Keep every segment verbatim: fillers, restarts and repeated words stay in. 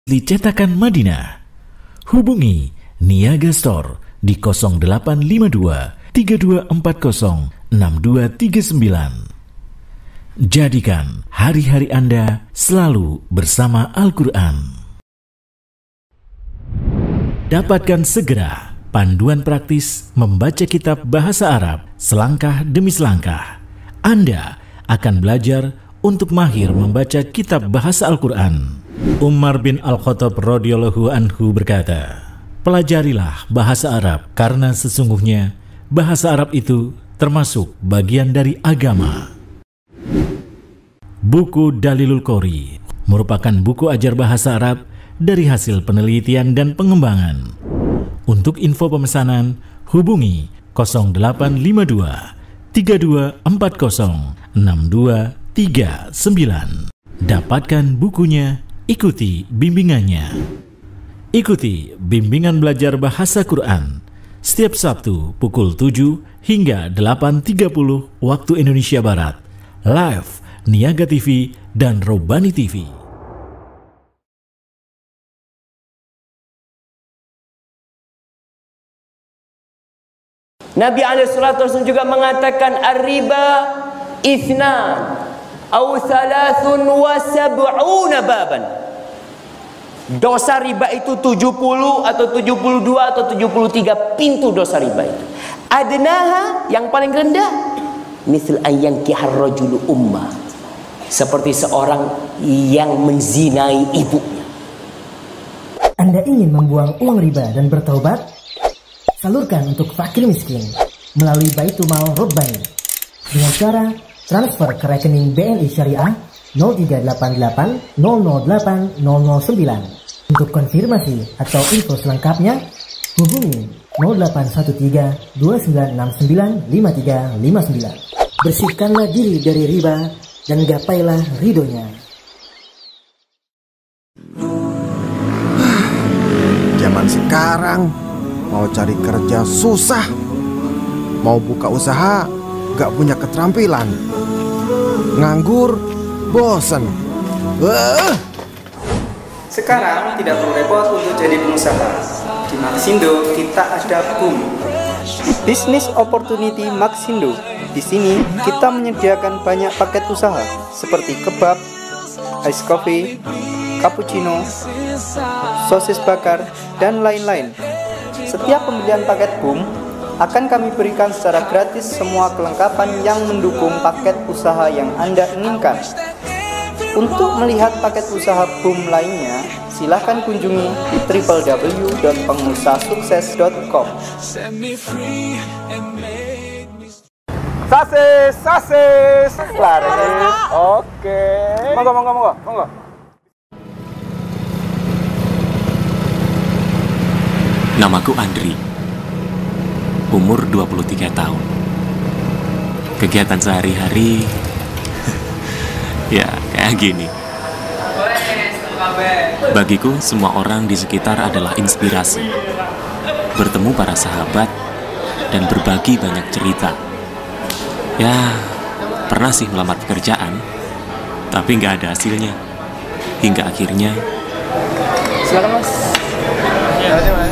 Di Cetakan Madinah. Hubungi Niaga Store di nol delapan lima dua tiga dua empat nol enam dua tiga sembilan. Jadikan hari-hari Anda selalu bersama Al-Quran. Dapatkan segera panduan praktis membaca kitab bahasa Arab selangkah demi selangkah. Anda akan belajar untuk mahir membaca kitab bahasa Al-Quran. Umar bin Al-Khattab radhiyallahu anhu berkata, pelajarilah bahasa Arab karena sesungguhnya bahasa Arab itu termasuk bagian dari agama. Buku Dalilul Qori merupakan buku ajar bahasa Arab dari hasil penelitian dan pengembangan. Untuk info pemesanan, hubungi nol delapan lima dua tiga dua empat nol enam dua tiga sembilan. Dapatkan bukunya, ikuti bimbingannya. Ikuti bimbingan belajar bahasa Quran setiap Sabtu pukul tujuh hingga delapan tiga puluh waktu Indonesia Barat. Live Niaga T V dan Robani T V. Nabi alaihi salatu wasallam juga mengatakan ar-riba ithnan au thalathun wa sab'una baban. Dosa riba itu tujuh puluh atau tujuh puluh dua atau tujuh puluh tiga pintu dosa riba itu. Adnaha, yang paling rendah, misal ayyankihar rajulu ummah, seperti seorang yang menzinai ibunya. Anda ingin membuang uang riba dan bertaubat? Salurkan untuk fakir miskin melalui Baitul Mal Rabbani dengan cara transfer ke rekening B N I Syariah nol tiga delapan delapan nol nol delapan nol nol sembilan. Untuk konfirmasi atau info selengkapnya, hubungi nol delapan satu tiga dua sembilan enam sembilan lima tiga lima sembilan. Bersihkanlah diri dari riba dan gapailah ridhonya. Zaman sekarang mau cari kerja susah, mau buka usaha gak punya keterampilan, nganggur bosen. uh. Sekarang tidak perlu repot untuk jadi pengusaha. Di Maxindo kita ada Boom, Business Opportunity Maxindo. Di sini kita menyediakan banyak paket usaha seperti kebab, ice coffee, cappuccino, sosis bakar, dan lain-lain. Setiap pembelian paket Boom akan kami berikan secara gratis semua kelengkapan yang mendukung paket usaha yang Anda inginkan. Untuk melihat paket usaha Boom lainnya, silahkan kunjungi di w w w dot pengusahasukses dot com. Sasis, sasis, laris. Oke. Monggo, monggo, monggo, monggo. Namaku Andri, umur dua puluh tiga tahun. Kegiatan sehari-hari ya kayak gini. Bagiku semua orang di sekitar adalah inspirasi. Bertemu para sahabat dan berbagi banyak cerita. Ya, pernah sih melamar pekerjaan, tapi nggak ada hasilnya. Hingga akhirnya Silakan Mas. Ya, Mas.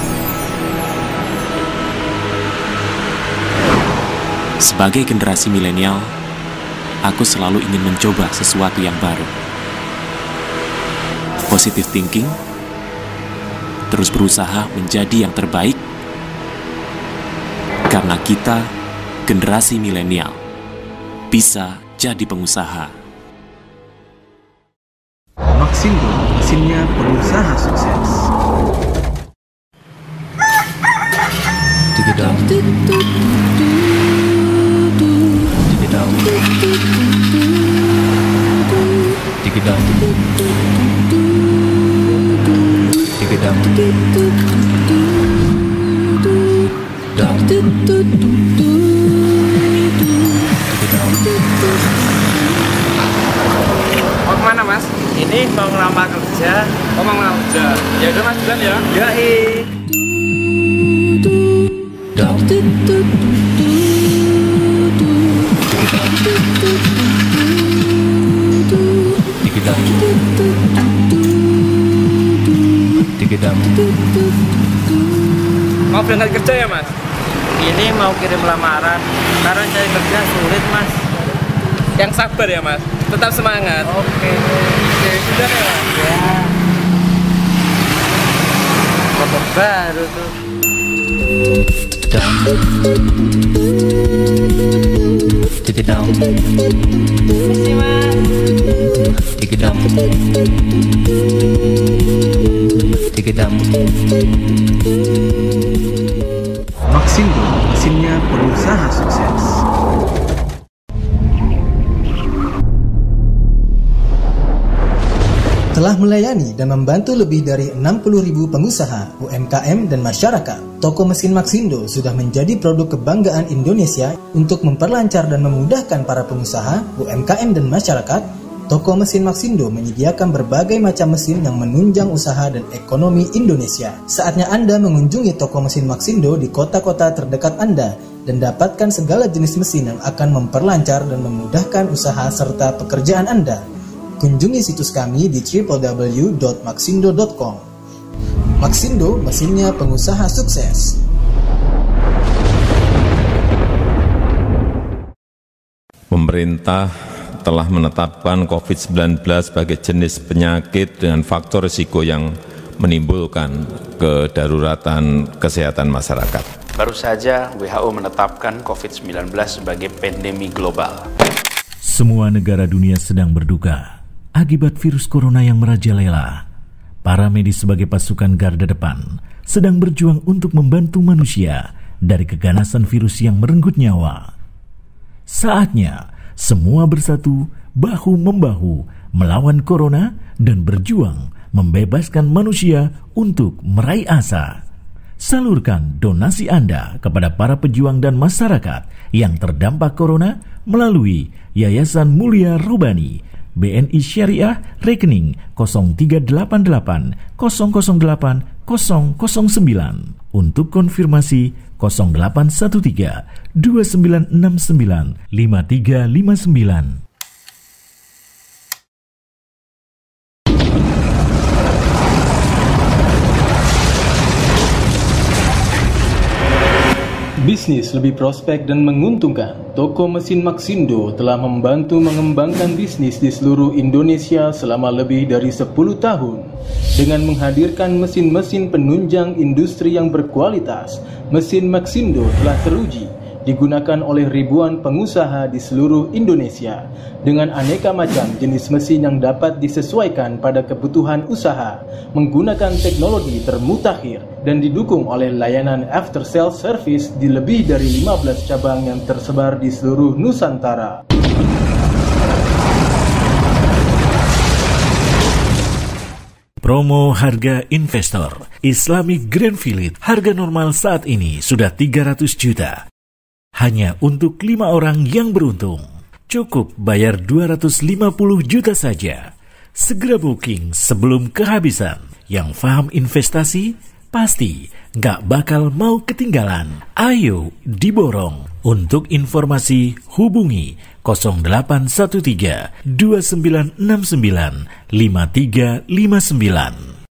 Sebagai generasi milenial, aku selalu ingin mencoba sesuatu yang baru. Positive thinking, terus berusaha menjadi yang terbaik, karena kita, generasi milenial, bisa jadi pengusaha. Maxindo, mesinnya pengusaha sukses. Digedang. Digedang. Digedang. Digedang. Dang. Digedang. Mau kemana Mas? Ini mau ngelamar kerja. Oh, mau ngelamar kerja. Ya udah Mas, jalan ya. Ya eh. Dang. Digedang. Digedam. Mau berangkat kerja ya mas? Ini mau kirim lamaran, karena cari kerja sulit mas. Yang sabar ya mas, tetap semangat. Oke. Oke, sudah ya mas? Ya. Motor baru tuh. Dam. Digedam. Misi mas. Digedam. Digedam. Maxindo, mesinnya pengusaha sukses. Telah melayani dan membantu lebih dari enam puluh ribu pengusaha, U M K M, dan masyarakat. Toko mesin Maxindo sudah menjadi produk kebanggaan Indonesia untuk memperlancar dan memudahkan para pengusaha, U M K M, dan masyarakat. Toko mesin Maxindo menyediakan berbagai macam mesin yang menunjang usaha dan ekonomi Indonesia. Saatnya Anda mengunjungi toko mesin Maxindo di kota-kota terdekat Anda dan dapatkan segala jenis mesin yang akan memperlancar dan memudahkan usaha serta pekerjaan Anda. Kunjungi situs kami di w w w dot maxindo dot com. Maxindo, mesinnya pengusaha sukses. Pemerintah telah menetapkan covid sembilan belas sebagai jenis penyakit dengan faktor risiko yang menimbulkan kedaruratan kesehatan masyarakat. Baru saja W H O menetapkan covid sembilan belas sebagai pandemi global. Semua negara dunia sedang berduka akibat virus corona yang merajalela. Para medis sebagai pasukan garda depan sedang berjuang untuk membantu manusia dari keganasan virus yang merenggut nyawa. Saatnya semua bersatu bahu-membahu melawan corona dan berjuang membebaskan manusia untuk meraih asa. Salurkan donasi Anda kepada para pejuang dan masyarakat yang terdampak corona melalui Yayasan Mulia Robani B N I Syariah rekening nol tiga delapan delapan nol nol delapan nol nol sembilan. Untuk konfirmasi nol delapan satu tiga dua sembilan enam sembilan lima tiga lima sembilan. Bisnis lebih prospek dan menguntungkan. Toko mesin Maxindo telah membantu mengembangkan bisnis di seluruh Indonesia selama lebih dari sepuluh tahun. Dengan menghadirkan mesin-mesin penunjang industri yang berkualitas, mesin Maxindo telah teruji digunakan oleh ribuan pengusaha di seluruh Indonesia dengan aneka macam jenis mesin yang dapat disesuaikan pada kebutuhan usaha, menggunakan teknologi termutakhir dan didukung oleh layanan after sales service di lebih dari lima belas cabang yang tersebar di seluruh Nusantara. Promo harga investor Islamic Greenfield, harga normal saat ini sudah tiga ratus juta. Hanya untuk lima orang yang beruntung. Cukup bayar dua ratus lima puluh juta saja. Segera booking sebelum kehabisan. Yang paham investasi pasti nggak bakal mau ketinggalan. Ayo diborong. Untuk informasi hubungi nol delapan satu tiga dua sembilan enam sembilan lima tiga lima sembilan.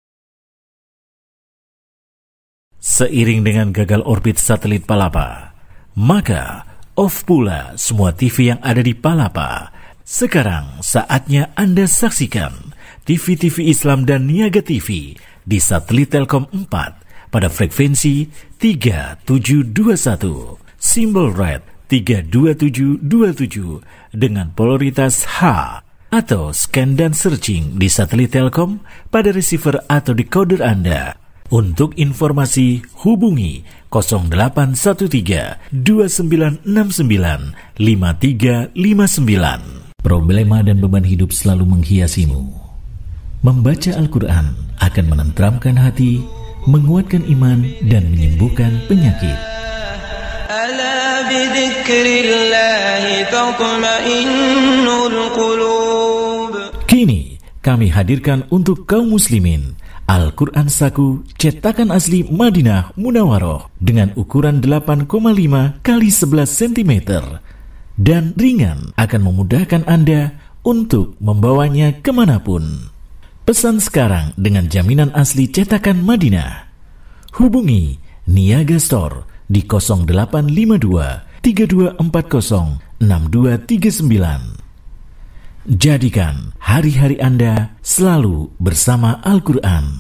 Seiring dengan gagal orbit satelit Palapa, maka off pula semua T V yang ada di Palapa. Sekarang saatnya Anda saksikan T V-T V Islam dan Niaga T V di satelit Telkom empat pada frekuensi tiga tujuh dua satu, simbol red tiga dua tujuh dua tujuh dengan polaritas H, atau scan dan searching di satelit Telkom pada receiver atau decoder Anda. Untuk informasi hubungi nol delapan satu tiga dua sembilan enam sembilan lima tiga lima sembilan. Problema dan beban hidup selalu menghiasimu. Membaca Al-Quran akan menenteramkan hati, menguatkan iman, dan menyembuhkan penyakit. Ala bidzikrillahi tatma'innul qulub. Kini kami hadirkan untuk kaum muslimin Al-Quran Saku cetakan asli Madinah Munawaroh dengan ukuran delapan koma lima kali sebelas sentimeter dan ringan, akan memudahkan Anda untuk membawanya kemanapun. Pesan sekarang dengan jaminan asli cetakan Madinah. Hubungi Niaga Store di nol delapan lima dua tiga dua empat nol enam dua tiga sembilan. Jadikan hari-hari Anda selalu bersama Al-Quran.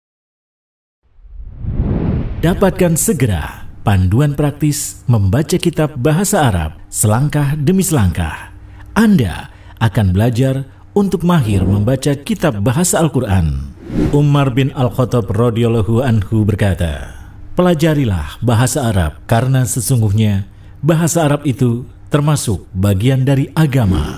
Dapatkan segera panduan praktis membaca kitab bahasa Arab selangkah demi selangkah. Anda akan belajar untuk mahir membaca kitab bahasa Al-Quran. Umar bin Al-Khattab radhiyallahu anhu berkata, pelajarilah bahasa Arab karena sesungguhnya bahasa Arab itu termasuk bagian dari agama.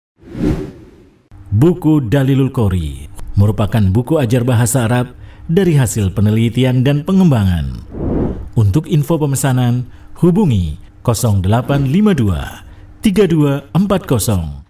Buku Dalilul Qori merupakan buku ajar bahasa Arab dari hasil penelitian dan pengembangan. Untuk info pemesanan, hubungi nol delapan lima dua tiga dua empat nol.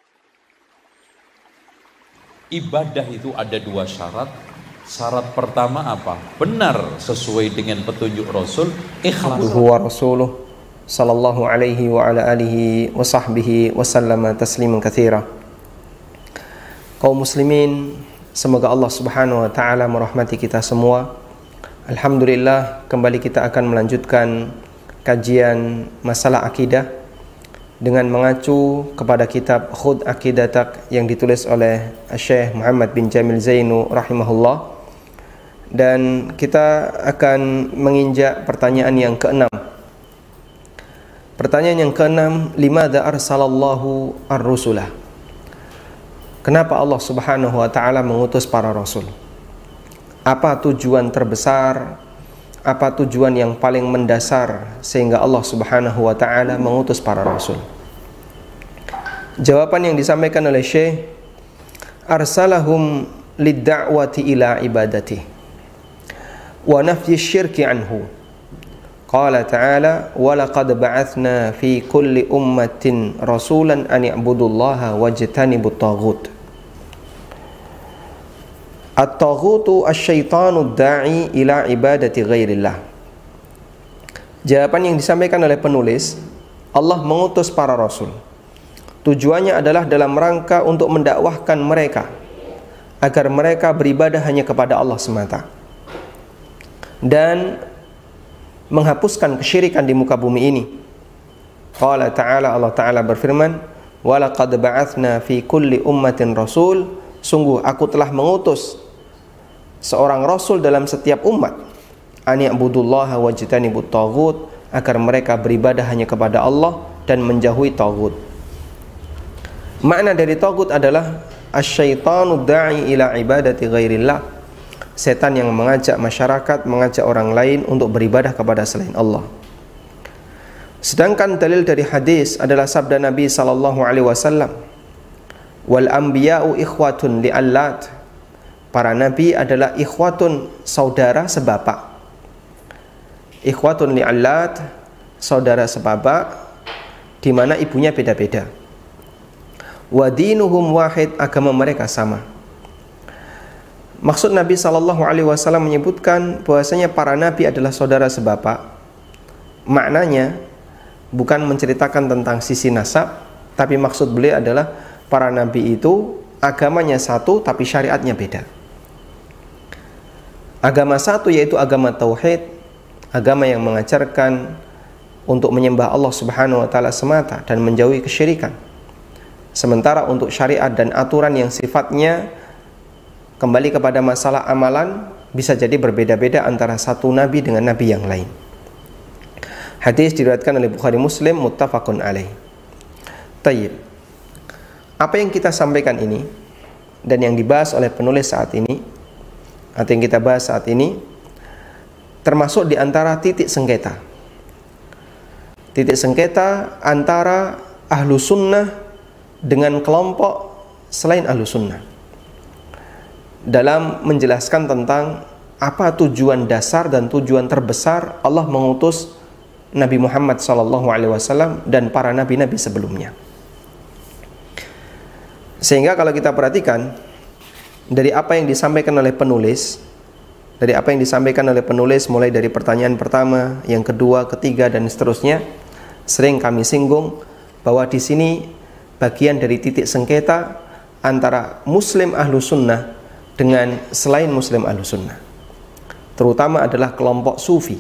Ibadah itu ada dua syarat. Syarat pertama apa? Benar sesuai dengan petunjuk Rasul, ikhlas. Wa rasuluh sallallahu alaihi wa ala alihi wa sahbihi wa sallama tasliman katsira. Kaum muslimin, semoga Allah Subhanahu wa taala merahmati kita semua. Alhamdulillah, kembali kita akan melanjutkan kajian masalah akidah dengan mengacu kepada kitab Khudh Aqidatak yang ditulis oleh Syekh Muhammad bin Jamil Zainu rahimahullah. Dan kita akan menginjak pertanyaan yang keenam. Pertanyaan yang keenam, limadza arsalallahu ar-rusulah? Kenapa Allah Subhanahu wa taala mengutus para rasul? Apa tujuan terbesar? Apa tujuan yang paling mendasar sehingga Allah Subhanahu wa taala mengutus para rasul? Jawaban yang disampaikan oleh Syekh, arsalahum lid-da'wati ila ibadati wa nafyi syirki anhu. Qala ta'ala, wa laqad ba'athna fi kulli ummatin rasulan an i'budullaha wajtanibut taghut. At-taghutu asy-syaitanu da'i ila ibadati ghairillah. Jawaban yang disampaikan oleh penulis, Allah mengutus para rasul. Tujuannya adalah dalam rangka untuk mendakwahkan mereka agar mereka beribadah hanya kepada Allah semata dan menghapuskan kesyirikan di muka bumi ini. Qala ta'ala, Allah ta'ala berfirman, wa laqad ba'athna fi kulli ummatin rasul. Sungguh aku telah mengutus seorang rasul dalam setiap umat, an ya'budullaha wajtanibut taghut, agar mereka beribadah hanya kepada Allah dan menjauhi taghut. Makna dari taghut adalah asy-syaitanu da'i ila ibadati ghairillah. Setan yang mengajak masyarakat, mengajak orang lain untuk beribadah kepada selain Allah. Sedangkan dalil dari hadis adalah sabda Nabi sallallahu alaihi wasallam, wal anbiya'u ikhwatun li'allat. Para nabi adalah ikhwatun, saudara sebapak. Ikhwatun li'allat, saudara sebapak, di mana ibunya beda-beda. Wa dinuhum wahid, agama mereka sama. Maksud Nabi sallallahu alaihi wasallam menyebutkan bahwasanya para nabi adalah saudara sebapak. Maknanya bukan menceritakan tentang sisi nasab, tapi maksud beliau adalah para nabi itu agamanya satu tapi syariatnya beda. Agama satu yaitu agama tauhid, agama yang mengajarkan untuk menyembah Allah Subhanahu wa taala semata dan menjauhi kesyirikan. Sementara untuk syariat dan aturan yang sifatnya kembali kepada masalah amalan bisa jadi berbeda-beda antara satu nabi dengan nabi yang lain. Hadis diriwayatkan oleh Bukhari Muslim, muttafaqun alaih. Tayyib. Apa yang kita sampaikan ini dan yang dibahas oleh penulis saat ini, atau yang kita bahas saat ini, termasuk di antara titik sengketa. Titik sengketa antara ahlu sunnah dengan kelompok selain ahlu sunnah dalam menjelaskan tentang apa tujuan dasar dan tujuan terbesar Allah mengutus Nabi Muhammad shallallahu alaihi wasallam dan para nabi-nabi sebelumnya. Sehingga kalau kita perhatikan dari apa yang disampaikan oleh penulis, dari apa yang disampaikan oleh penulis mulai dari pertanyaan pertama, yang kedua, ketiga dan seterusnya, sering kami singgung bahwa di sini bagian dari titik sengketa antara muslim ahlu sunnah dengan selain Muslim Ahlussunnah, terutama adalah kelompok Sufi.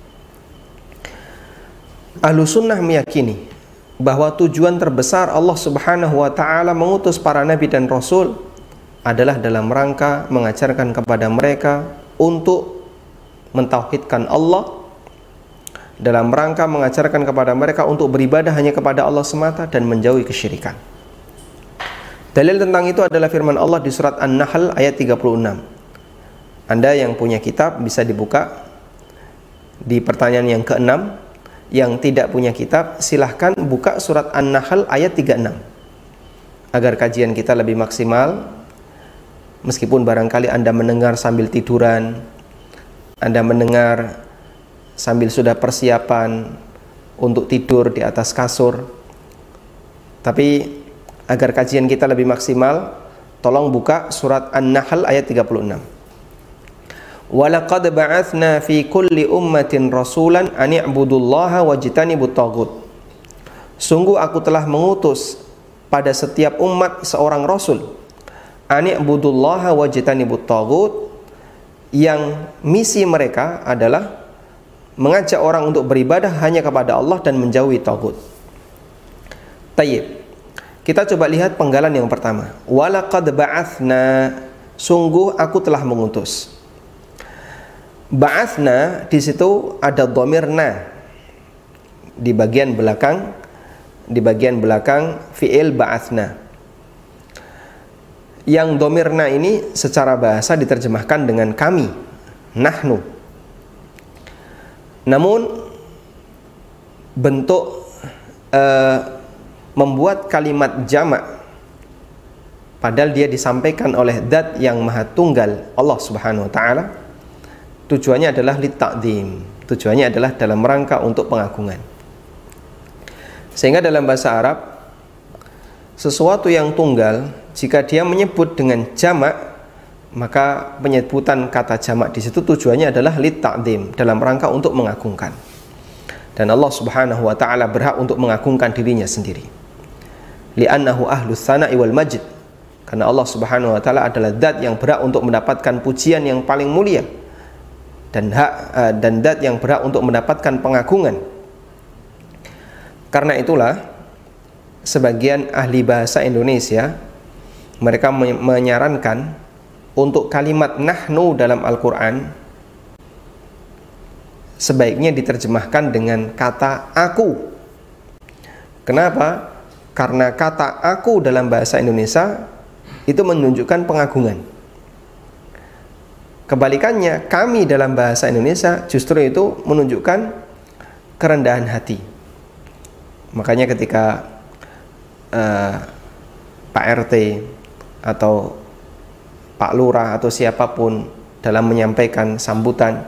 Ahlussunnah meyakini bahwa tujuan terbesar Allah Subhanahu wa Ta'ala mengutus para nabi dan rasul adalah dalam rangka mengajarkan kepada mereka untuk mentauhidkan Allah, dalam rangka mengajarkan kepada mereka untuk beribadah hanya kepada Allah semata dan menjauhi kesyirikan. Dalil tentang itu adalah firman Allah di surat An-Nahl ayat tiga puluh enam. Anda yang punya kitab bisa dibuka di pertanyaan yang keenam. Yang tidak punya kitab silahkan buka surat An-Nahl ayat tiga puluh enam agar kajian kita lebih maksimal. Meskipun barangkali Anda mendengar sambil tiduran, Anda mendengar sambil sudah persiapan untuk tidur di atas kasur, tapi agar kajian kita lebih maksimal, tolong buka surat An-Nahl ayat tiga puluh enam. Walaqad ba'atsna fi kulli ummatin rasulan an i'budullaha wajtanibut taghut. Sungguh aku telah mengutus pada setiap umat seorang rasul, an i'budullaha wajtanibut taghut, yang misi mereka adalah mengajak orang untuk beribadah hanya kepada Allah dan menjauhi taghut. Tayyib. Kita coba lihat penggalan yang pertama. Walaqad ba'atsna, sungguh aku telah mengutus. Ba'athna di situ ada dhamir na di bagian belakang, di bagian belakang fi'il ba'athna. Yang dhamir na ini secara bahasa diterjemahkan dengan kami, nahnu. Namun bentuk uh, membuat kalimat jamak padahal dia disampaikan oleh zat yang maha tunggal Allah Subhanahu wa Ta'ala, tujuannya adalah litta'zim, tujuannya adalah dalam rangka untuk pengagungan. Sehingga dalam bahasa Arab, sesuatu yang tunggal jika dia menyebut dengan jamak, maka penyebutan kata jamak di situ tujuannya adalah litta'zim, dalam rangka untuk mengagungkan. Dan Allah Subhanahu wa Ta'ala berhak untuk mengagungkan dirinya sendiri. Li'annahu ahlus tsana'i wal majd, karena Allah Subhanahu wa Ta'ala adalah zat yang berhak untuk mendapatkan pujian yang paling mulia, dan hak uh, dan zat yang berhak untuk mendapatkan pengagungan. Karena itulah sebagian ahli bahasa Indonesia mereka menyarankan untuk kalimat nahnu dalam Al-Qur'an sebaiknya diterjemahkan dengan kata aku. Kenapa? Karena kata aku dalam bahasa Indonesia itu menunjukkan pengagungan. Kebalikannya, kami dalam bahasa Indonesia justru itu menunjukkan kerendahan hati. Makanya ketika uh, Pak R T atau Pak Lurah atau siapapun dalam menyampaikan sambutan,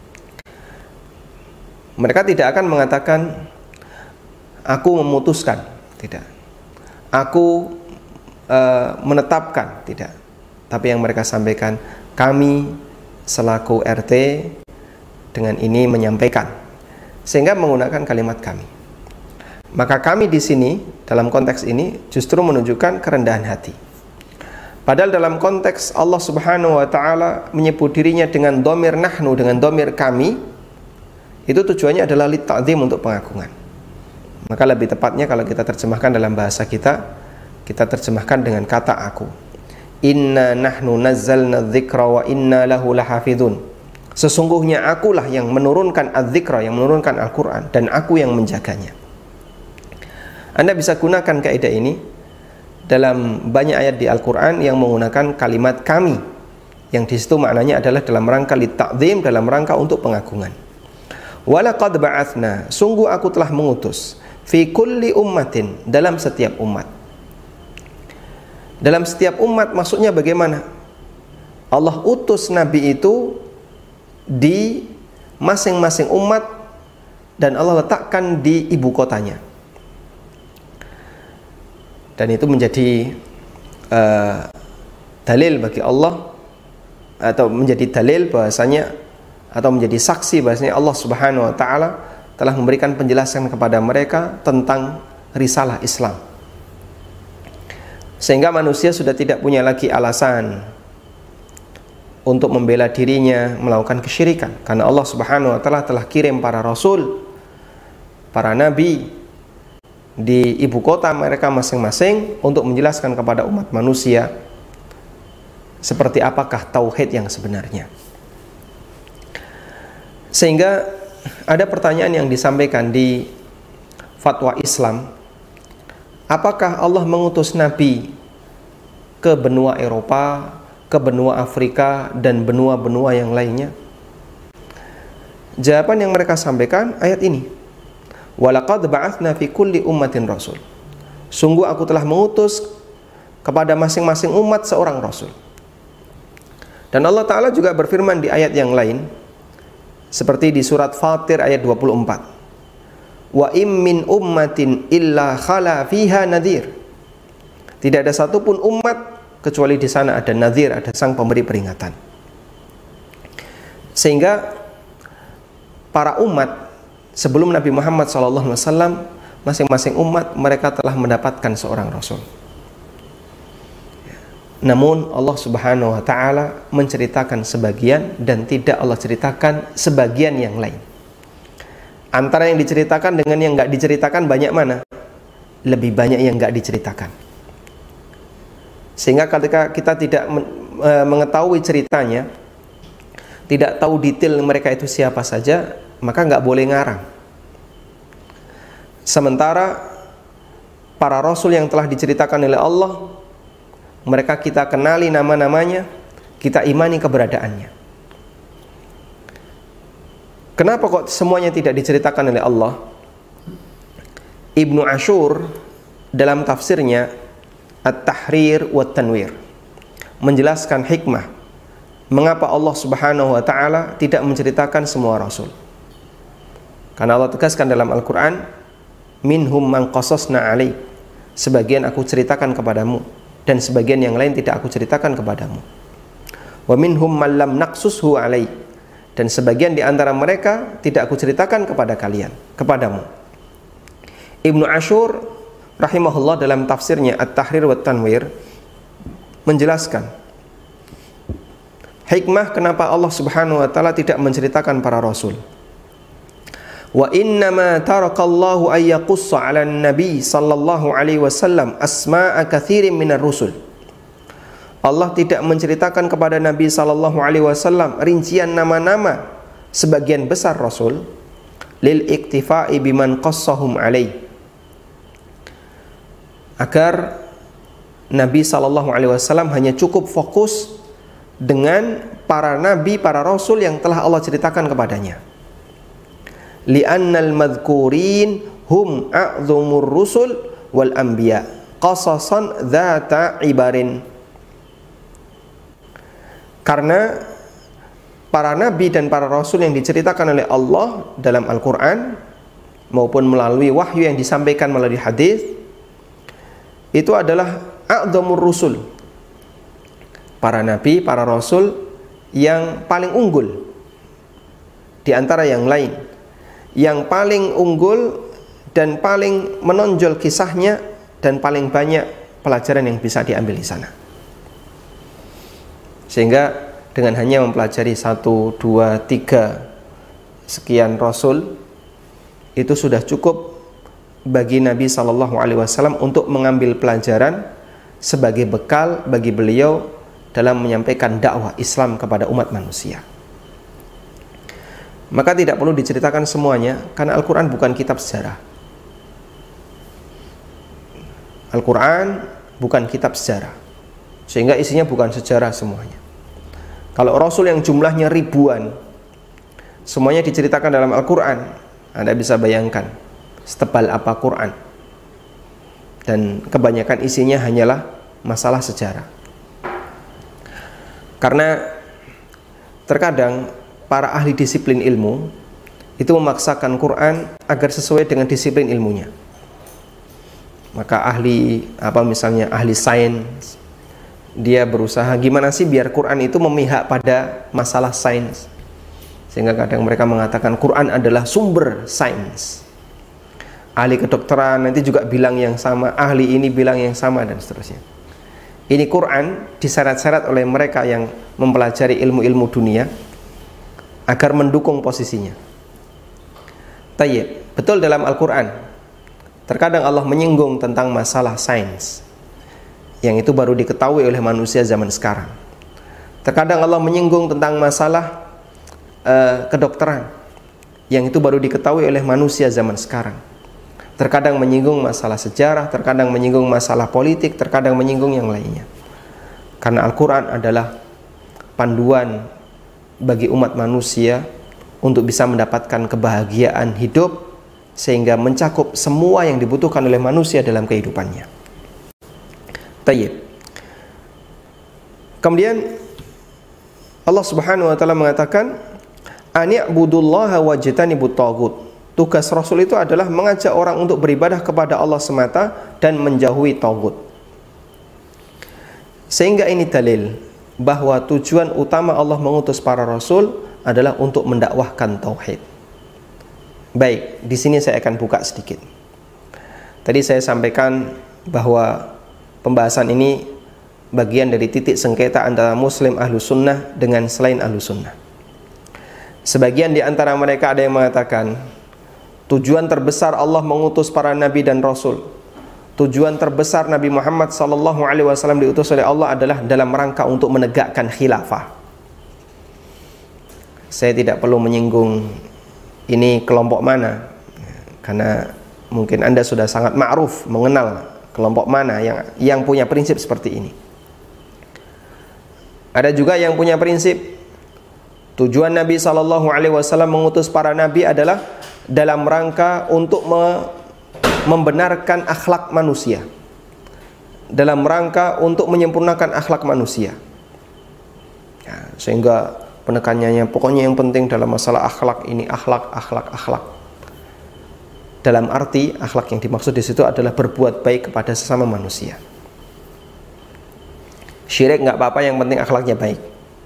mereka tidak akan mengatakan aku memutuskan, tidak. Aku uh, menetapkan, tidak. Tapi yang mereka sampaikan, kami selaku R T dengan ini menyampaikan, sehingga menggunakan kalimat kami. Maka kami di sini dalam konteks ini justru menunjukkan kerendahan hati. Padahal dalam konteks Allah Subhanahu wa Ta'ala menyebut dirinya dengan dhamir nahnu, dengan dhamir kami, itu tujuannya adalah litta'zim, untuk pengagungan. Maka lebih tepatnya kalau kita terjemahkan dalam bahasa kita, kita terjemahkan dengan kata aku. Inna nahnu nazzalna dzikra wa inna lahu lahafidun. Sesungguhnya akulah yang menurunkan adzikra, yang menurunkan Al-Quran, dan aku yang menjaganya. Anda bisa gunakan kaidah ini dalam banyak ayat di Al-Quran yang menggunakan kalimat kami, yang di situ maknanya adalah dalam rangka litta'zim, dalam rangka untuk pengagungan. Walaqad ba'atsna, sungguh aku telah mengutus, fi kulli ummatin, dalam setiap umat. Dalam setiap umat maksudnya bagaimana? Allah utus Nabi itu di masing-masing umat dan Allah letakkan di ibu kotanya. Dan itu menjadi uh, dalil bagi Allah, atau menjadi dalil bahasanya, atau menjadi saksi bahasanya Allah Subhanahu wa Ta'ala telah memberikan penjelasan kepada mereka tentang risalah Islam, sehingga manusia sudah tidak punya lagi alasan untuk membela dirinya melakukan kesyirikan, karena Allah Subhanahu wa taala telah kirim para rasul, para nabi di ibu kota mereka masing-masing untuk menjelaskan kepada umat manusia seperti apakah tauhid yang sebenarnya. Sehingga ada pertanyaan yang disampaikan di fatwa Islam, apakah Allah mengutus nabi ke benua Eropa, ke benua Afrika, dan benua-benua yang lainnya? Jawaban yang mereka sampaikan ayat ini, walaqad ba'atsna fi kulli ummatin rasul. Sungguh aku telah mengutus kepada masing-masing umat seorang rasul. Dan Allah Ta'ala juga berfirman di ayat yang lain, seperti di surat Fatir ayat dua puluh empat, wa im min ummatin illa khala fiha nadhir. Tidak ada satupun umat kecuali di sana ada nadhir, ada sang pemberi peringatan. Sehingga para umat sebelum Nabi Muhammad shallallahu alaihi wasallam, masing-masing umat mereka telah mendapatkan seorang rasul. Namun Allah Subhanahu wa taala menceritakan sebagian dan tidak Allah ceritakan sebagian yang lain. Antara yang diceritakan dengan yang nggak diceritakan banyak mana? Lebih banyak yang nggak diceritakan. Sehingga ketika kita tidak mengetahui ceritanya, tidak tahu detail mereka itu siapa saja, maka nggak boleh ngarang. Sementara para rasul yang telah diceritakan oleh Allah, mereka kita kenali nama-namanya, kita imani keberadaannya. Kenapa kok semuanya tidak diceritakan oleh Allah? Ibnu Ashur dalam tafsirnya At-Tahrir wa Tanwir menjelaskan hikmah mengapa Allah Subhanahu wa taala tidak menceritakan semua rasul. Karena Allah tegaskan dalam Al-Qur'an, minhum man qasasna alaik, sebagian aku ceritakan kepadamu dan sebagian yang lain tidak aku ceritakan kepadamu. Wa minhum man lam naqsushu alaik, dan sebagian di antara mereka tidak aku ceritakan kepada kalian, kepadamu. Ibnu Ashur rahimahullah dalam tafsirnya At-Tahrir wa Tanwir menjelaskan hikmah kenapa Allah Subhanahu wa taala tidak menceritakan para rasul. Wa innama tarakallahu ay yaqussa 'ala an-nabi sallallahu alaihi wasallam asma'a katsirin minar rusul. Allah tidak menceritakan kepada Nabi sallallahu alaihi wasallam rincian nama-nama sebagian besar rasul lil iktifa'i biman qassahum alaihi, agar Nabi sallallahu alaihi wasallam hanya cukup fokus dengan para nabi, para rasul yang telah Allah ceritakan kepadanya. Li'annal madhkurin hum a'zumur rusul wal anbiya qasasan dzata ibarin. Karena para nabi dan para rasul yang diceritakan oleh Allah dalam Al-Quran maupun melalui wahyu yang disampaikan melalui hadis, itu adalah a'zamur rusul, para nabi, para rasul yang paling unggul di antara yang lain, yang paling unggul dan paling menonjol kisahnya dan paling banyak pelajaran yang bisa diambil di sana. Sehingga dengan hanya mempelajari satu, dua, tiga sekian rasul, itu sudah cukup bagi Nabi Shallallahu Alaihi Wasallam untuk mengambil pelajaran sebagai bekal bagi beliau dalam menyampaikan dakwah Islam kepada umat manusia. Maka tidak perlu diceritakan semuanya, karena Al-Quran bukan kitab sejarah. Al-Quran bukan kitab sejarah, sehingga isinya bukan sejarah semuanya. Kalau rasul yang jumlahnya ribuan semuanya diceritakan dalam Al-Quran, Anda bisa bayangkan setebal apa Quran, dan kebanyakan isinya hanyalah masalah sejarah. Karena terkadang para ahli disiplin ilmu itu memaksakan Quran agar sesuai dengan disiplin ilmunya. Maka ahli apa misalnya ahli sains, dia berusaha gimana sih biar Quran itu memihak pada masalah sains, sehingga kadang mereka mengatakan Quran adalah sumber sains. Ahli kedokteran nanti juga bilang yang sama, ahli ini bilang yang sama, dan seterusnya. Ini Quran diseret-seret oleh mereka yang mempelajari ilmu-ilmu dunia agar mendukung posisinya. Tayyib, betul dalam Al-Quran terkadang Allah menyinggung tentang masalah sains yang itu baru diketahui oleh manusia zaman sekarang. Terkadang Allah menyinggung tentang masalah uh, kedokteran yang itu baru diketahui oleh manusia zaman sekarang. Terkadang menyinggung masalah sejarah, terkadang menyinggung masalah politik, terkadang menyinggung yang lainnya. Karena Al-Quran adalah panduan bagi umat manusia untuk bisa mendapatkan kebahagiaan hidup, sehingga mencakup semua yang dibutuhkan oleh manusia dalam kehidupannya. Tayyib. Kemudian Allah Subhanahu wa taala mengatakan, "Ani'budullaha wajtanibut taghut." Tugas Rasul itu adalah mengajak orang untuk beribadah kepada Allah semata dan menjauhi taghut. Sehingga ini dalil bahwa tujuan utama Allah mengutus para rasul adalah untuk mendakwahkan tauhid. Baik, di sini saya akan buka sedikit. Tadi saya sampaikan bahwa pembahasan ini bagian dari titik sengketa antara Muslim ahlu sunnah dengan selain ahlu sunnah. Sebagian di antara mereka ada yang mengatakan tujuan terbesar Allah mengutus para nabi dan rasul, tujuan terbesar Nabi Muhammad sallallahu alaihi wasallam diutus oleh Allah adalah dalam rangka untuk menegakkan khilafah. Saya tidak perlu menyinggung ini kelompok mana, karena mungkin Anda sudah sangat ma'ruf mengenal kelompok mana yang yang punya prinsip seperti ini. Ada juga yang punya prinsip tujuan Nabi sallallahu alaihi wasallam mengutus para nabi adalah dalam rangka untuk me membenarkan akhlak manusia, dalam rangka untuk menyempurnakan akhlak manusia, ya, sehingga penekanannya pokoknya yang penting dalam masalah akhlak ini akhlak, akhlak, akhlak. Dalam arti akhlak yang dimaksud di situ adalah berbuat baik kepada sesama manusia. Syirik nggak apa-apa, yang penting akhlaknya baik.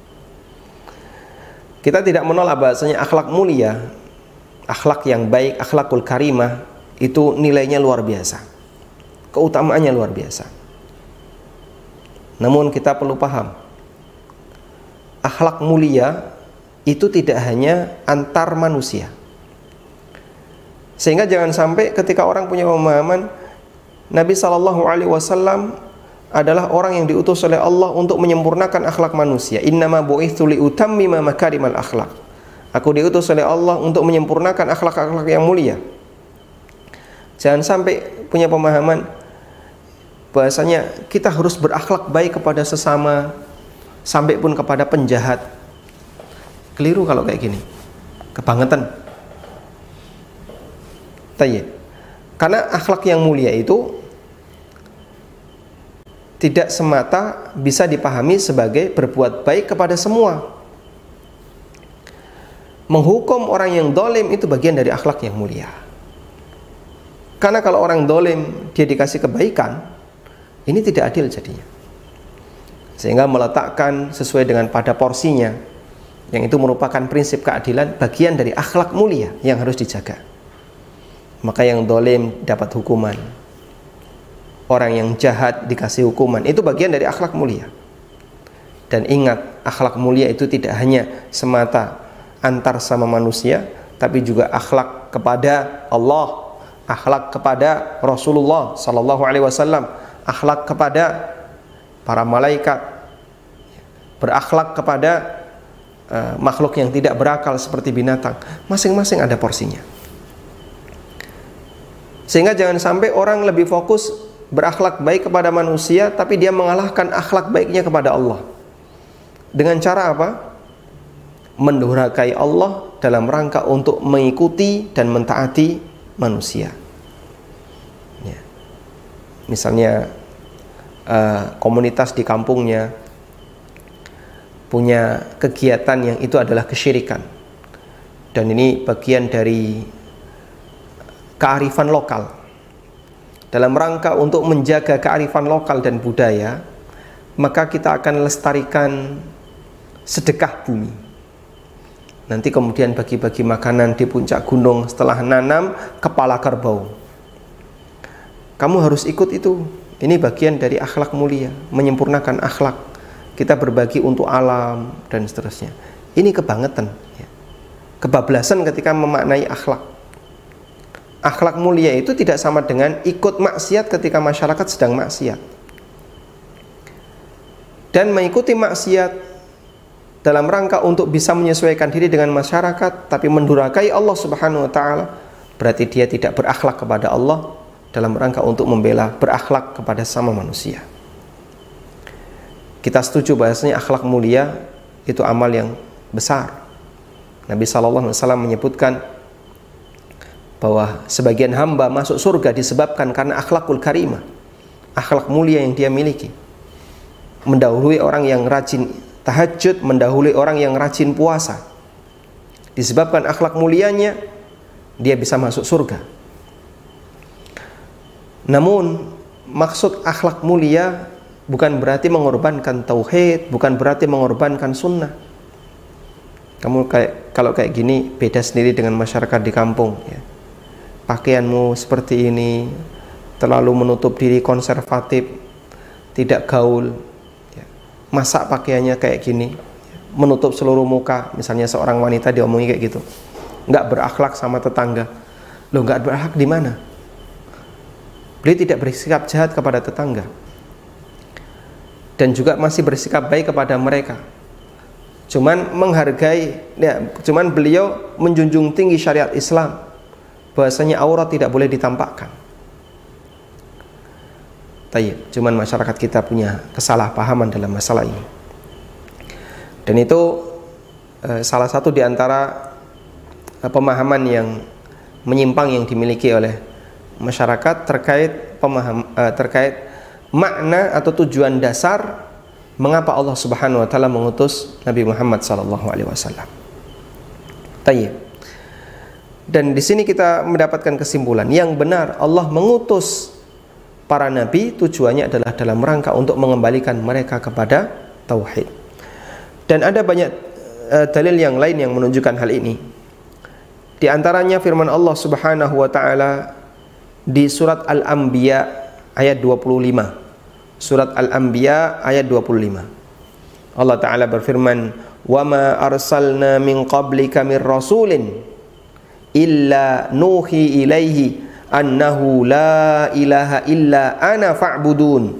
Kita tidak menolak bahasanya akhlak mulia, akhlak yang baik, akhlakul karimah itu nilainya luar biasa, keutamaannya luar biasa. Namun kita perlu paham, akhlak mulia itu tidak hanya antar manusia. Sehingga jangan sampai ketika orang punya pemahaman Nabi sallallahu alaihi wasallam adalah orang yang diutus oleh Allah untuk menyempurnakan akhlak manusia. Innama bu'itsu liutammima makarimal akhlak. Aku diutus oleh Allah untuk menyempurnakan akhlak-akhlak yang mulia. Jangan sampai punya pemahaman bahasanya kita harus berakhlak baik kepada sesama, sampai pun kepada penjahat. Keliru kalau kayak gini, kebangetan. Tayyib. Karena akhlak yang mulia itu tidak semata bisa dipahami sebagai berbuat baik kepada semua. Menghukum orang yang dolim itu bagian dari akhlak yang mulia. Karena kalau orang dolim dia dikasih kebaikan, ini tidak adil jadinya. Sehingga meletakkan sesuai dengan pada porsinya, yang itu merupakan prinsip keadilan, bagian dari akhlak mulia yang harus dijaga. Maka yang dolim dapat hukuman, orang yang jahat dikasih hukuman, itu bagian dari akhlak mulia. Dan ingat, akhlak mulia itu tidak hanya semata antar sama manusia, tapi juga akhlak kepada Allah, akhlak kepada Rasulullah sallallahu alaihi wasallam, akhlak kepada para malaikat, berakhlak kepada uh, makhluk yang tidak berakal seperti binatang. Masing-masing ada porsinya. Sehingga jangan sampai orang lebih fokus berakhlak baik kepada manusia, tapi dia mengalahkan akhlak baiknya kepada Allah. Dengan cara apa? Mendurhakai Allah dalam rangka untuk mengikuti dan mentaati manusia. Ya. Misalnya uh, komunitas di kampungnya punya kegiatan yang itu adalah kesyirikan, dan ini bagian dari kearifan lokal. Dalam rangka untuk menjaga kearifan lokal dan budaya, maka kita akan lestarikan sedekah bumi. Nanti kemudian bagi-bagi makanan di puncak gunung setelah nanam kepala kerbau. Kamu harus ikut itu, Ini bagian dari akhlak mulia, menyempurnakan akhlak. Kita berbagi untuk alam dan seterusnya. Ini kebangetan, ya. Kebablasan ketika memaknai akhlak. Akhlak mulia itu tidak sama dengan ikut maksiat ketika masyarakat sedang maksiat. Dan mengikuti maksiat dalam rangka untuk bisa menyesuaikan diri dengan masyarakat, tapi mendurhakai Allah Subhanahu wa taala, berarti dia tidak berakhlak kepada Allah dalam rangka untuk membela berakhlak kepada sama manusia. Kita setuju bahasanya akhlak mulia itu amal yang besar. Nabi shallallahu alaihi wasallam menyebutkan bahwa sebagian hamba masuk surga disebabkan karena akhlakul karimah, akhlak mulia yang dia miliki. Mendahului orang yang rajin tahajud, mendahului orang yang rajin puasa. Disebabkan akhlak mulianya, dia bisa masuk surga. Namun maksud akhlak mulia bukan berarti mengorbankan tauhid, bukan berarti mengorbankan sunnah. Kamu kayak kalau kayak gini beda sendiri dengan masyarakat di kampung, ya. Pakaianmu seperti ini, terlalu menutup diri, konservatif, tidak gaul, ya. Masa pakaiannya kayak gini, menutup seluruh muka, misalnya seorang wanita diomongi kayak gitu, nggak berakhlak sama tetangga. Loh, nggak berakhlak di mana? Beliau tidak bersikap jahat kepada tetangga, dan juga masih bersikap baik kepada mereka. Cuman menghargai, ya, cuman beliau menjunjung tinggi syariat Islam, bahwasanya aurat tidak boleh ditampakkan. Tayyib, cuman masyarakat kita punya kesalahpahaman dalam masalah ini. Dan itu eh, salah satu di antara eh, pemahaman yang menyimpang yang dimiliki oleh masyarakat terkait pemaham eh, terkait makna atau tujuan dasar mengapa Allah Subhanahu wa taala mengutus Nabi Muhammad sallallahu alaihi wasallam. Tayyib. Dan di sini kita mendapatkan kesimpulan yang benar, Allah mengutus para nabi tujuannya adalah dalam rangka untuk mengembalikan mereka kepada tauhid. Dan ada banyak uh, dalil yang lain yang menunjukkan hal ini. Di antaranya firman Allah Subhanahu wa taala di surat Al-Anbiya ayat dua puluh lima. Surat Al-Anbiya ayat dua puluh lima. Allah taala berfirman, "Wa ma arsalna min qablika mir rasulin illa nuhi ilaihi annahu la ilaha illa ana fa'budun."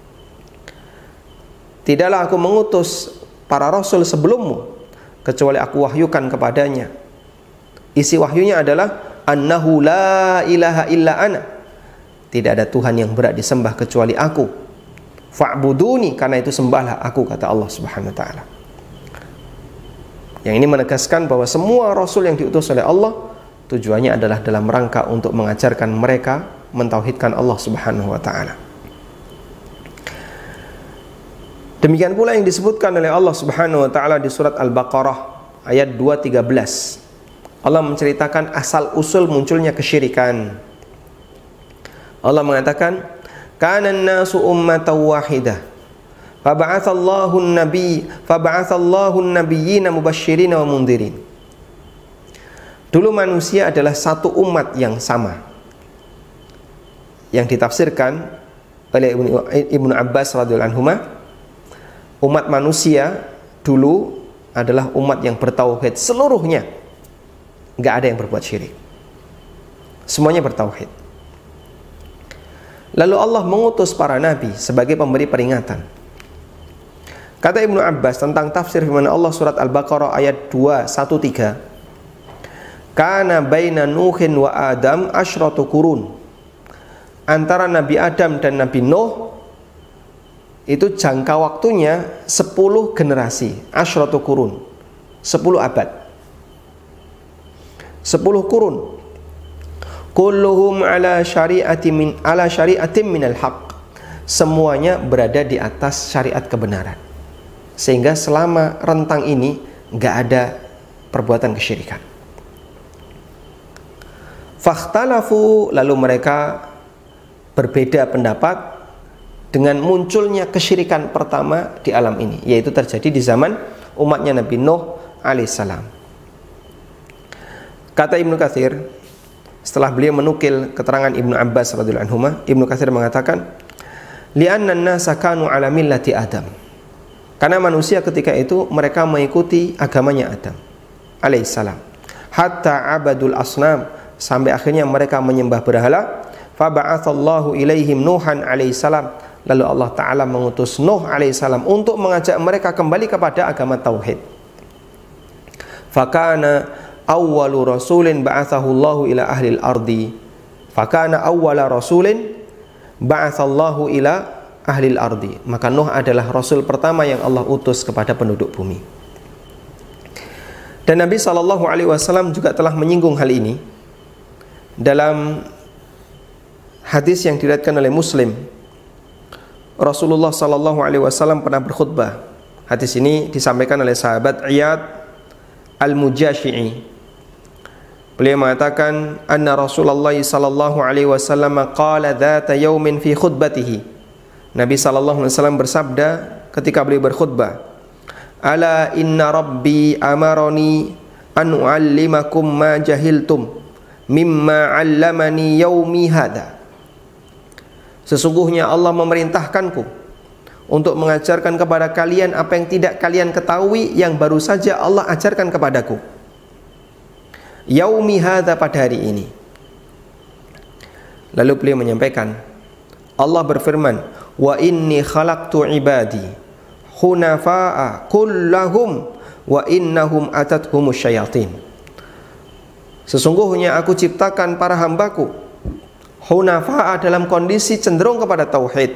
Tidaklah aku mengutus para rasul sebelummu kecuali aku wahyukan kepadanya. Isi wahyunya adalah annahu la ilaha illa ana. Tidak ada Tuhan yang berhak disembah kecuali aku. Fa'buduni, karena itu sembahlah aku, kata Allah Subhanahu wa taala. Yang ini menegaskan bahwa semua rasul yang diutus oleh Allah tujuannya adalah dalam rangka untuk mengajarkan mereka mentauhidkan Allah Subhanahu wa taala. Demikian pula yang disebutkan oleh Allah Subhanahu wa taala di surat Al-Baqarah ayat dua tiga belas. Allah menceritakan asal usul munculnya kesyirikan. Allah mengatakan, "Kana an-nasu ummatan wahidah. Fab'atsallahu an-nabiy, fab'atsallahu an-nabiyyina mubasysyirin wa mundhirin." Dulu manusia adalah satu umat yang sama. Yang ditafsirkan oleh Ibnu Abbas radhiyallahu anhu, umat manusia dulu adalah umat yang bertauhid seluruhnya. Enggak ada yang berbuat syirik. Semuanya bertauhid. Lalu Allah mengutus para nabi sebagai pemberi peringatan. Kata Ibnu Abbas tentang tafsir firman Allah surat Al-Baqarah ayat dua tiga belas, "Kana baina Nuhin wa Adam asyratu qurun." Antara Nabi Adam dan Nabi Nuh itu jangka waktunya sepuluh generasi, asyratu qurun, sepuluh abad, sepuluh kurun. Kulluhum ala syari'ati min ala syari'atin minal haq. Semuanya berada di atas syariat kebenaran. Sehingga selama rentang ini enggak ada perbuatan kesyirikan. Fakhtalafu, lalu mereka berbeda pendapat dengan munculnya kesyirikan pertama di alam ini, yaitu terjadi di zaman umatnya Nabi Nuh alaihissalam. Kata Ibnu Katsir, setelah beliau menukil keterangan Ibnu Abbas radhiyallahu anhu, Ibnu Katsir mengatakan, li'anna an-nasa kanu ala millati Adam. Karena manusia ketika itu mereka mengikuti agamanya Adam alaihissalam. Hatta abadul asnam, sampai akhirnya mereka menyembah berhala. Fa ba'atsallahu ilaihim Nuhan alaihissalam, lalu Allah taala mengutus Nuh alaihissalam untuk mengajak mereka kembali kepada agama tauhid. Fakana awwalu rasulin ba'athahu Allahu ila ahli al-ardi. Fakana awwala rasulin ba'athallahu ila ahli al-ardi. Maka Nuh adalah rasul pertama yang Allah utus kepada penduduk bumi. Dan Nabi shallallahu alaihi wasallam juga telah menyinggung hal ini dalam hadis yang diriwayatkan oleh Muslim. Rasulullah shallallahu alaihi wasallam pernah berkhutbah. Hadis ini disampaikan oleh sahabat Iyad Al-Mujashi'i. Beliau mengatakan, anna Rasulullah sallallahu alaihi wasallam qala dzata yaumin fi khutbatihi. Nabi sallallahu alaihi wasallam bersabda ketika beliau berkhutbah, ala inna rabbi amaroni an uallimakum ma jahiltum mimma 'allamani yaumi hada. Sesungguhnya Allah memerintahkanku untuk mengajarkan kepada kalian apa yang tidak kalian ketahui yang baru saja Allah ajarkan kepadaku. Yaumi hadza, pada hari ini. Lalu beliau menyampaikan, Allah berfirman, wa inni khalaqtu ibadi hunafa'a kullahum wa innahum atathumus syayatin. Sesungguhnya aku ciptakan para hambaku hunafa'a, dalam kondisi cenderung kepada tauhid.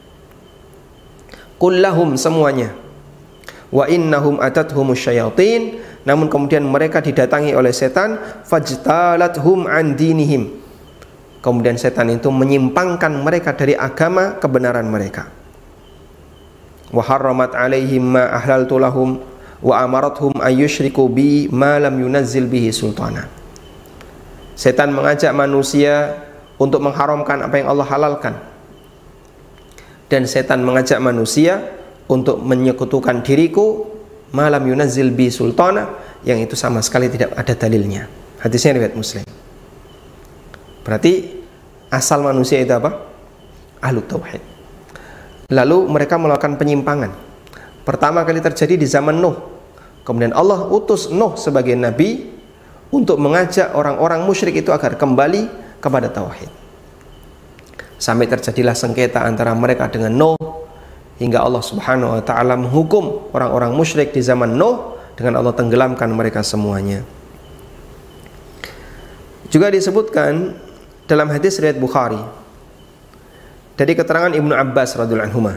Kullahum, semuanya. Wa innahum atathumus syayatin, namun kemudian mereka didatangi oleh setan. Fajtalathum an dinihim, kemudian setan itu menyimpangkan mereka dari agama kebenaran mereka. Wa harramat alaihim ma ahlaltu lahum wa amarathum ayyushriku bi ma lam yunazzil bihi sultana. Setan mengajak manusia untuk mengharamkan apa yang Allah halalkan, dan setan mengajak manusia untuk menyekutukan diriku malam yunazzil bi sultana, yang itu sama sekali tidak ada dalilnya. Hadisnya riwayat Muslim. Berarti asal manusia itu apa? Ahlu tauhid. Lalu mereka melakukan penyimpangan. Pertama kali terjadi di zaman Nuh. Kemudian Allah utus Nuh sebagai nabi untuk mengajak orang-orang musyrik itu agar kembali kepada tauhid. Sampai terjadilah sengketa antara mereka dengan Nuh, hingga Allah subhanahu wa ta'ala menghukum orang-orang musyrik di zaman Nuh dengan Allah tenggelamkan mereka semuanya. Juga disebutkan dalam hadis riwayat Bukhari dari keterangan Ibnu Abbas radhiyallahu anhuma,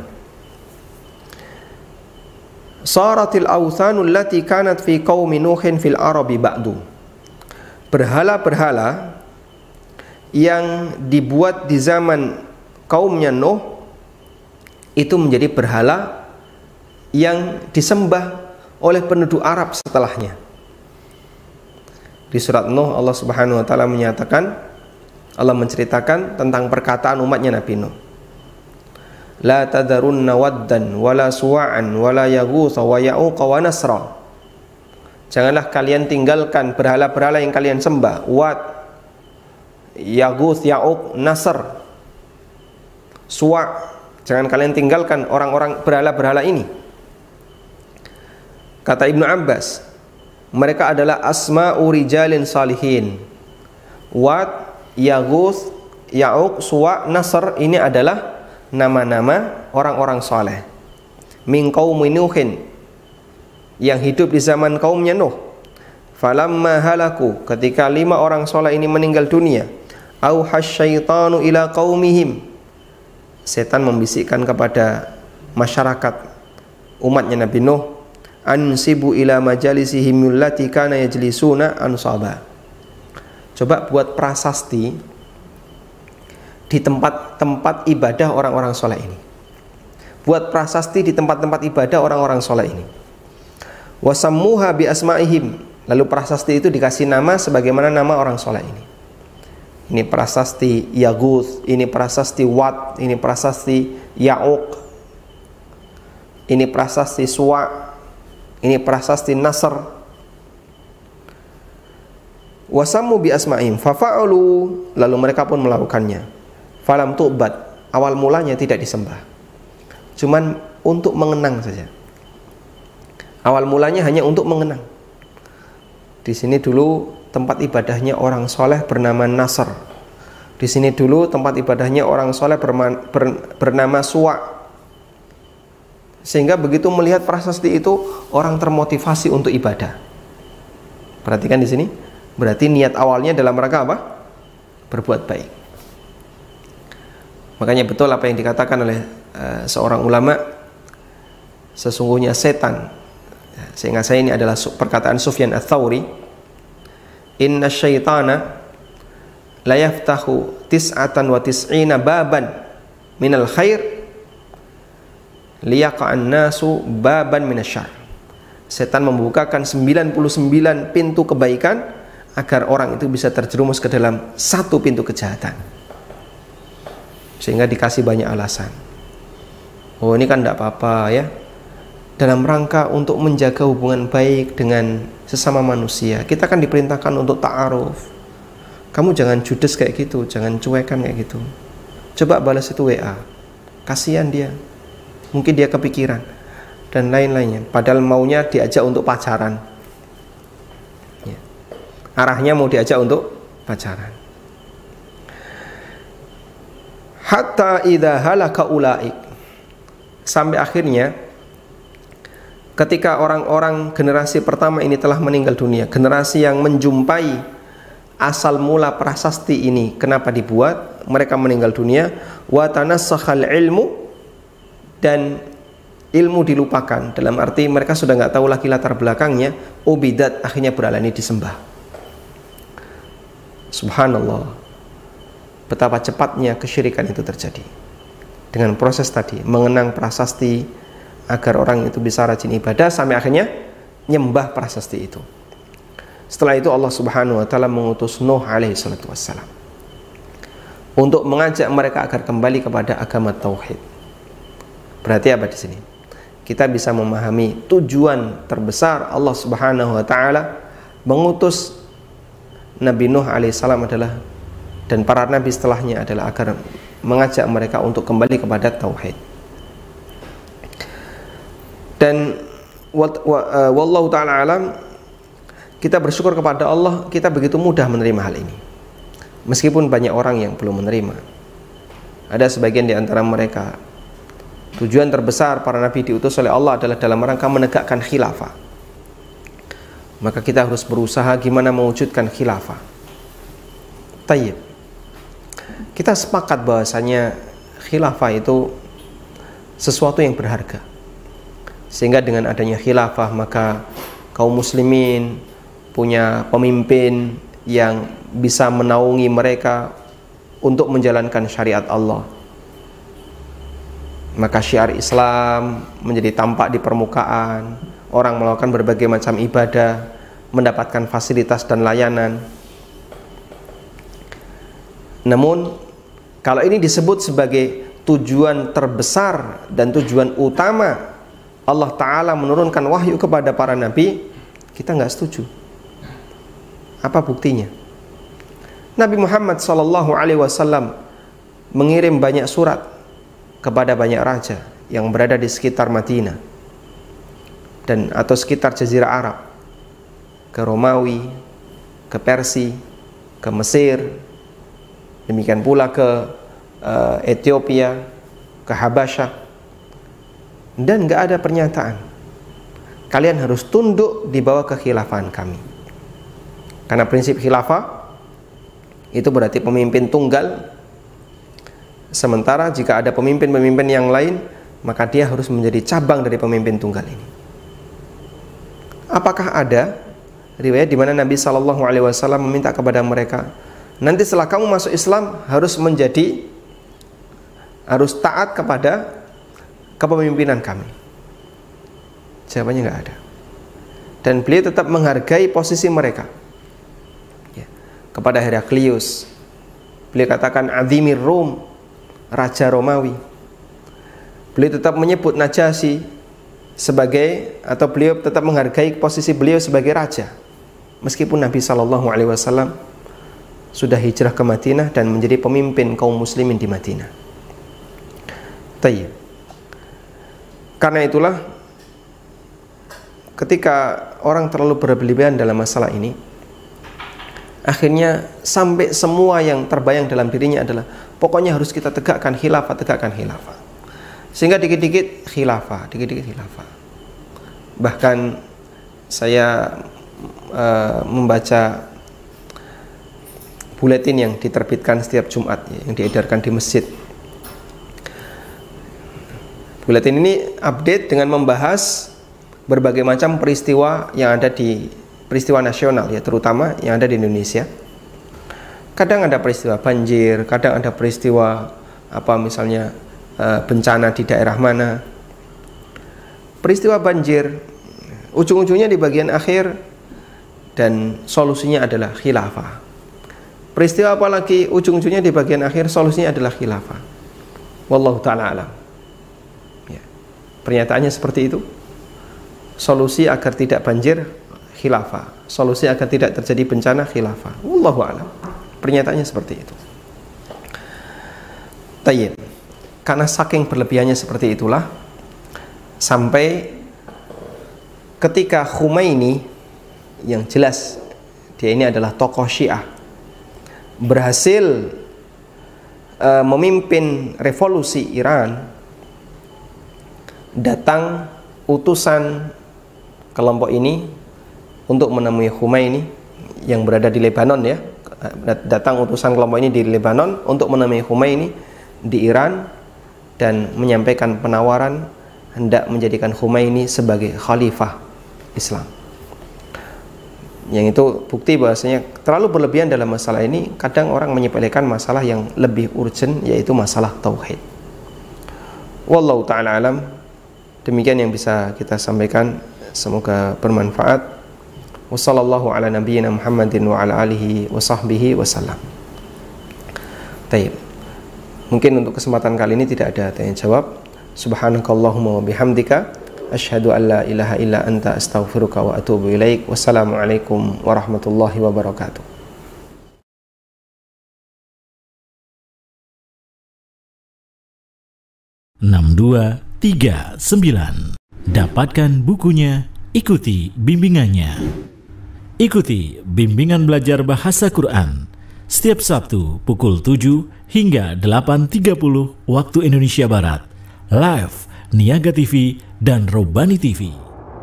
saratil awthanu allati kanat fi qaumi Nuhin fil arabi ba'du. Berhala-berhala yang dibuat di zaman kaumnya Nuh itu menjadi berhala yang disembah oleh penduduk Arab setelahnya. Di surat Nuh Allah Subhanahu wa taala menyatakan, Allah menceritakan tentang perkataan umatnya Nabi Nuh. La tadarunna waddan wala suwa'an wala yaghutsa wa ya'uqa wa nasra. Janganlah kalian tinggalkan berhala-berhala yang kalian sembah, Wad, Yaghuth, Ya'uq, Nasr, Suwa'. Jangan kalian tinggalkan orang-orang berhala-berhala ini. Kata Ibnu Abbas, mereka adalah asma'u rijalin salihin. Wad, Yaghuth, Ya'uq, Suwa', Nasr, ini adalah nama-nama orang-orang saleh min qaumi Nuhin, yang hidup di zaman kaumnya Nuh. Falamma halaku, ketika lima orang saleh ini meninggal dunia, auhas syaitanu ila qaumihim, setan membisikkan kepada masyarakat umatnya Nabi Nuh, ansibu ila majalisihim allati kana yajlisuna ansaba. Coba buat prasasti di tempat-tempat ibadah orang-orang soleh ini. Buat prasasti di tempat-tempat ibadah orang-orang soleh ini. Wasammuha bi asma'ihim, lalu prasasti itu dikasih nama sebagaimana nama orang soleh ini. Ini prasasti Yaghuth, ini prasasti Wad, ini prasasti Ya'uq, ini prasasti Suwa', ini prasasti Nasr. Wasammu bi asma'ihim fafa'alu, lalu mereka pun melakukannya. Falam tu'bad, awal mulanya tidak disembah. cuman untuk mengenang saja. Awal mulanya hanya untuk mengenang. Di sini dulu tempat ibadahnya orang soleh bernama Nasr. Di sini dulu tempat ibadahnya orang soleh berman, ber, bernama Suwa. Sehingga begitu melihat prasasti itu, orang termotivasi untuk ibadah. Perhatikan di sini, berarti niat awalnya dalam rangka apa? Berbuat baik. Makanya betul apa yang dikatakan oleh uh, seorang ulama, sesungguhnya setan. Sehingga saya ini adalah perkataan Sufyan Ats-Tsauri, inna syaitana la yaftahu tis'atan wa tis'ina baban minal khair liyaqa'an nasu baban minasyarr. Setan membukakan sembilan puluh sembilan pintu kebaikan agar orang itu bisa terjerumus ke dalam satu pintu kejahatan. Sehingga dikasih banyak alasan. Oh, ini kan tidak apa-apa ya. Dalam rangka untuk menjaga hubungan baik dengan sesama manusia, kita kan diperintahkan untuk ta'aruf. Kamu jangan judes kayak gitu, jangan cuekan kayak gitu. Coba balas itu W A, kasihan dia, mungkin dia kepikiran dan lain-lainnya. Padahal maunya diajak untuk pacaran, ya. Arahnya mau diajak untuk pacaran. Hatta idza halaka ulaik, sampai akhirnya ketika orang-orang generasi pertama ini telah meninggal dunia, generasi yang menjumpai asal mula prasasti ini kenapa dibuat, mereka meninggal dunia, wa tanassakhal ilmu, dan ilmu dilupakan, dalam arti mereka sudah nggak tahu lagi latar belakangnya, ubidat, akhirnya beralih disembah. Subhanallah, betapa cepatnya kesyirikan itu terjadi dengan proses tadi, mengenang prasasti agar orang itu bisa rajin ibadah, sampai akhirnya nyembah prasasti itu. Setelah itu Allah Subhanahu wa taala mengutus Nuh alaihi salatu wassalam untuk mengajak mereka agar kembali kepada agama tauhid. Berarti apa di sini? Kita bisa memahami tujuan terbesar Allah Subhanahu wa taala mengutus Nabi Nuh alaihi salam adalah, dan para nabi setelahnya adalah agar mengajak mereka untuk kembali kepada tauhid. Dan wallahu ta'ala alam, kita bersyukur kepada Allah, kita begitu mudah menerima hal ini, meskipun banyak orang yang belum menerima. Ada sebagian di antara mereka, tujuan terbesar para nabi diutus oleh Allah adalah dalam rangka menegakkan khilafah. Maka kita harus berusaha gimana mewujudkan khilafah. Tayyib, kita sepakat bahwasanya khilafah itu sesuatu yang berharga, sehingga dengan adanya khilafah maka kaum muslimin punya pemimpin yang bisa menaungi mereka untuk menjalankan syariat Allah. Maka syiar Islam menjadi tampak di permukaan, orang melakukan berbagai macam ibadah, mendapatkan fasilitas dan layanan. Namun kalau ini disebut sebagai tujuan terbesar dan tujuan utama Allah Ta'ala menurunkan wahyu kepada para nabi, kita nggak setuju. Apa buktinya? Nabi Muhammad Sallallahu Alaihi Wasallam mengirim banyak surat kepada banyak raja yang berada di sekitar Madinah dan atau sekitar Jazirah Arab, ke Romawi, ke Persia, ke Mesir, demikian pula ke uh, Ethiopia, ke Habasyah. Dan gak ada pernyataan kalian harus tunduk di bawah kekhilafahan kami, karena prinsip khilafah itu berarti pemimpin tunggal. Sementara jika ada pemimpin-pemimpin yang lain, maka dia harus menjadi cabang dari pemimpin tunggal ini. Apakah ada riwayat di mana Nabi Shallallahu Alaihi Wasallam meminta kepada mereka, nanti setelah kamu masuk Islam harus menjadi harus taat kepada kepemimpinan kami? Jawabannya nggak ada. Dan beliau tetap menghargai posisi mereka. Ya. Kepada Heraklius, beliau katakan Azimir Rum, Raja Romawi. Beliau tetap menyebut Najasyi sebagai, atau beliau tetap menghargai posisi beliau sebagai raja, meskipun Nabi Shallallahu Alaihi Wasallam sudah hijrah ke Madinah dan menjadi pemimpin kaum muslimin di Madinah. Tayyib. Karena itulah ketika orang terlalu berlebihan dalam masalah ini, akhirnya sampai semua yang terbayang dalam dirinya adalah pokoknya harus kita tegakkan khilafah, tegakkan khilafah. Sehingga dikit-dikit khilafah, dikit-dikit khilafah. Bahkan saya uh, membaca buletin yang diterbitkan setiap Jumat, ya, yang diedarkan di masjid. Buletin ini update dengan membahas berbagai macam peristiwa yang ada di peristiwa nasional, ya, terutama yang ada di Indonesia. Kadang ada peristiwa banjir, kadang ada peristiwa apa misalnya uh, bencana di daerah mana. Peristiwa banjir ujung-ujungnya di bagian akhir dan solusinya adalah khilafah. Peristiwa apa lagi ujung-ujungnya di bagian akhir solusinya adalah khilafah. Wallahu ta'ala alam. Ya. Pernyataannya seperti itu. Solusi agar tidak banjir khilafah, solusi agar tidak terjadi bencana khilafah. Wallahu a'lam. Pernyataannya seperti itu. Tayyib. Karena saking berlebihannya seperti itulah sampai ketika Khomeini, yang jelas dia ini adalah tokoh Syiah, berhasil uh, memimpin revolusi Iran, datang utusan kelompok ini untuk menemui Khomeini yang berada di Lebanon, ya. Datang utusan kelompok ini di Lebanon untuk menemui Khomeini di Iran dan menyampaikan penawaran hendak menjadikan Khomeini sebagai khalifah Islam. Yang itu bukti bahwasanya terlalu berlebihan dalam masalah ini. Kadang orang menyepelekan masalah yang lebih urgent, yaitu masalah tauhid. Wallahu ta'ala alam. Demikian yang bisa kita sampaikan, semoga bermanfaat. Wassallallahu ala nabiyyina Muhammadin wa ala alihi wa sahbihi wasallam. Taib. Mungkin untuk kesempatan kali ini tidak ada tanya jawab. Subhanakallahumma wa bihamdika asyhadu an la ilaha illa anta astaghfiruka wa atubu ilaik. Wassalamualaikum warahmatullahi wabarakatuh. enam dua tiga sembilan. Dapatkan bukunya, ikuti bimbingannya. Ikuti bimbingan belajar bahasa Quran setiap Sabtu pukul tujuh hingga delapan tiga puluh waktu Indonesia Barat. Live Niaga T V dan Robani T V.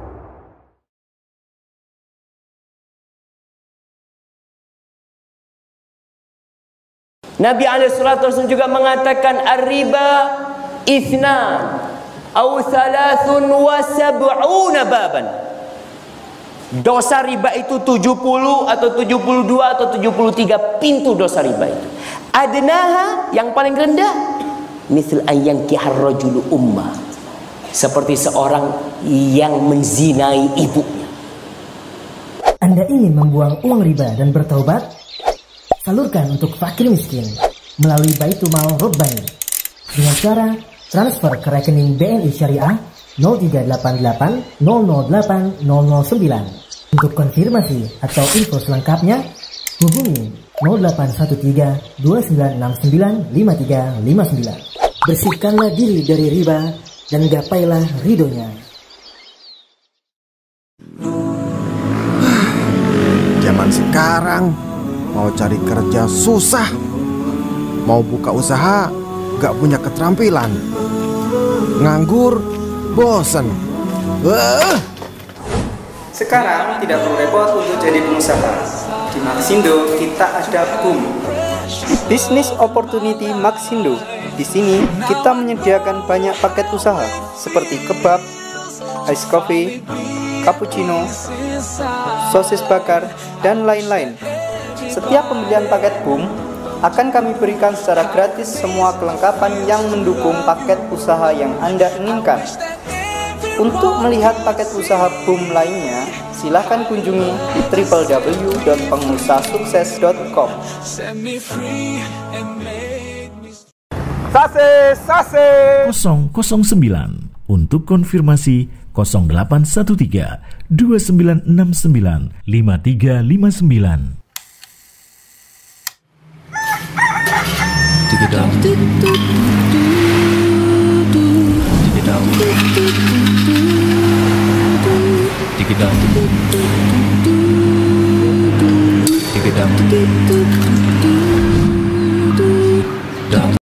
Nabi alaihi salatu wasallam juga mengatakan ar-riba ithnan aw thalathun wa sab'una baban. Dosa riba itu tujuh puluh atau tujuh puluh dua atau tujuh puluh tiga pintu dosa riba itu. Adnaha, yang paling rendah, misal ayang kihar rajulu ummah, seperti seorang yang menzinai ibunya. Anda ingin membuang uang riba dan bertaubat? Salurkan untuk fakir miskin melalui Baitul Mal Robbani dengan cara transfer ke rekening B N I Syariah nol tiga delapan delapan nol nol delapan nol nol sembilan. Untuk konfirmasi atau info selengkapnya hubungi nol delapan satu tiga dua sembilan enam sembilan lima tiga lima sembilan. Bersihkanlah diri dari riba dan gapailah ridhonya. Zaman sekarang mau cari kerja susah, mau buka usaha gak punya keterampilan, nganggur bosen. uh. Sekarang tidak perlu repot untuk jadi pengusaha. Di Maxindo kita ada boom, Business Opportunity Maxindo. Di sini kita menyediakan banyak paket usaha seperti kebab, ice coffee, cappuccino, sosis bakar, dan lain-lain. Setiap pembelian paket boom akan kami berikan secara gratis semua kelengkapan yang mendukung paket usaha yang Anda inginkan. Untuk melihat paket usaha boom lainnya, silahkan kunjungi w w w dot pengusahasukses dot com. Sase, sase. nol nol sembilan. Untuk konfirmasi nol delapan satu tiga dua sembilan enam sembilan lima tiga lima sembilan. Digidam. Digidam. digedam digedam